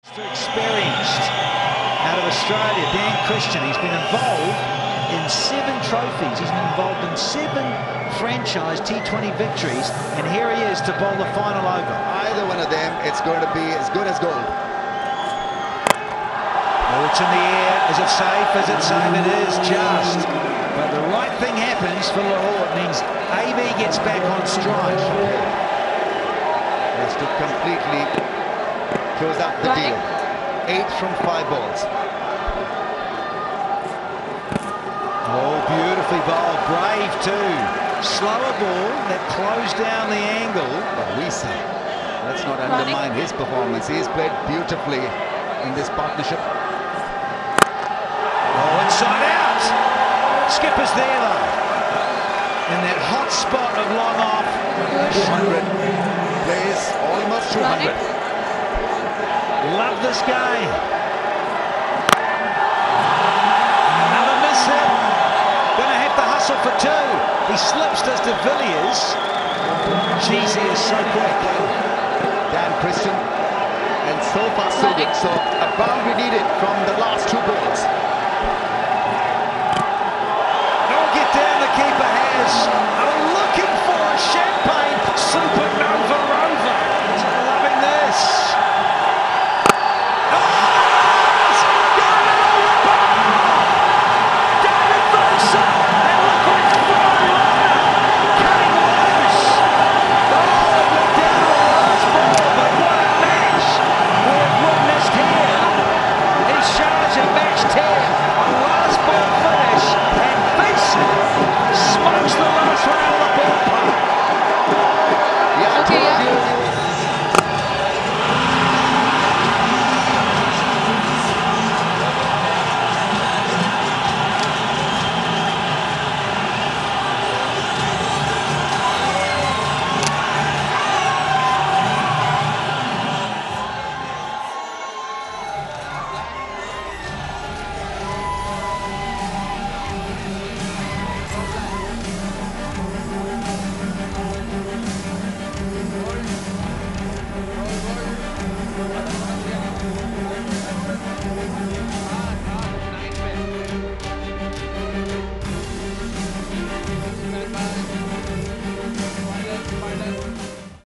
Experienced out of Australia, Dan Christian. He's been involved in 7 trophies. He's been involved in 7 franchise T20 victories, and here he is to bowl the final over. Either one of them, it's going to be as good as gold. Oh, it's in the air. Is it safe? Is it safe? It is just. But the right thing happens for Lahore. It means AB gets back on strike. Has to completely close out the deal. 8 from 5 balls. Oh, beautifully bowled. Brave too. Slower ball that closed down the angle. But Wiese, let's not undermine his performance. He's played beautifully in this partnership. Oh, inside out. Skipper's there though. In that hot spot of long off. 200. Plays almost 200. Love this game. Another miss hit. Gonna have to hustle for 2. He slips, does De Villiers. Jeez, he is so quick. Dan Christian. And so far so good. So a boundary needed from the last 2 balls.